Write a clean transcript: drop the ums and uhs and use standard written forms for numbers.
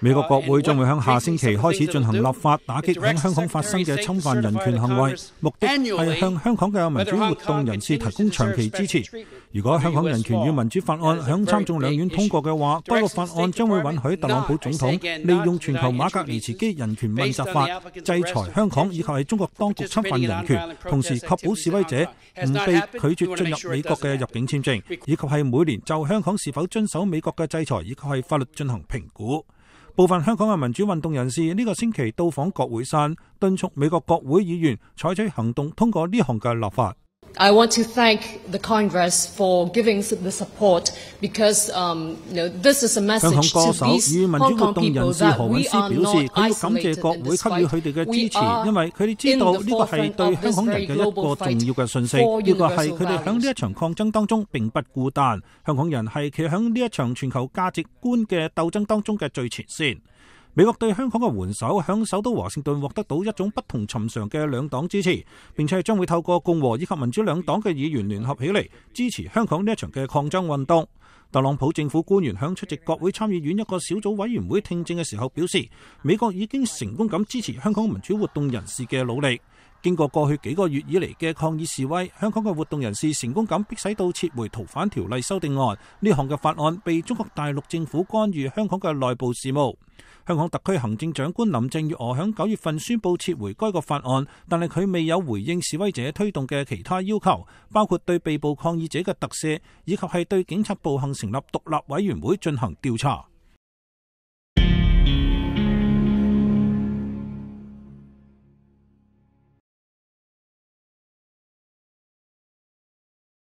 美國國會將會喺下星期開始進行立法，打擊喺香港發生嘅侵犯人權行為，目的係向香港嘅民主活動人士提供長期支持。如果香港人權與民主法案喺參眾兩院通過嘅話，該個法案將會允許特朗普總統利用全球馬格尼茨基人權問責法制裁香港以及係中國當局侵犯人權，同時確保示威者唔被拒絕進入美國嘅入境簽證，以及係每年就香港是否遵守美國嘅制裁以及係法律進行評估。部分香港嘅民主運動人士呢個星期到訪國會山，敦促美國國會議員採取行動通過呢項嘅立法。 I want to thank the Congress for giving the support because, this is a message to these Hong Kong people that we are not isolated in this fight. 佢要感謝國會給予佢哋嘅支持，因為佢哋知道呢個係對香港人嘅一個重要嘅訊息，呢個係佢哋喺呢一場抗爭當中並不孤單。香港人係企喺呢一場全球價值觀嘅鬥爭當中嘅最前線。美國對香港嘅援手響首都華盛頓獲得到一種不同尋常嘅兩黨支持，並且將會透過共和以及民主兩黨嘅議員聯合起嚟支持香港呢一場嘅抗爭運動。特朗普政府官員響出席國會參議院一個小組委員會聽證嘅時候表示，美國已經成功咁支持香港民主活動人士嘅努力。經過過去幾個月以嚟嘅抗議示威，香港嘅活動人士成功咁迫使到撤回逃犯條例修訂案，呢項嘅法案被中國大陸政府干預香港嘅內部事務。香港特區行政長官林鄭月娥響9月份宣布撤回該個法案，但係佢未有回應示威者推動嘅其他要求，包括對被捕抗議者嘅特赦，以及係對警察暴行成立獨立委員會進行調查。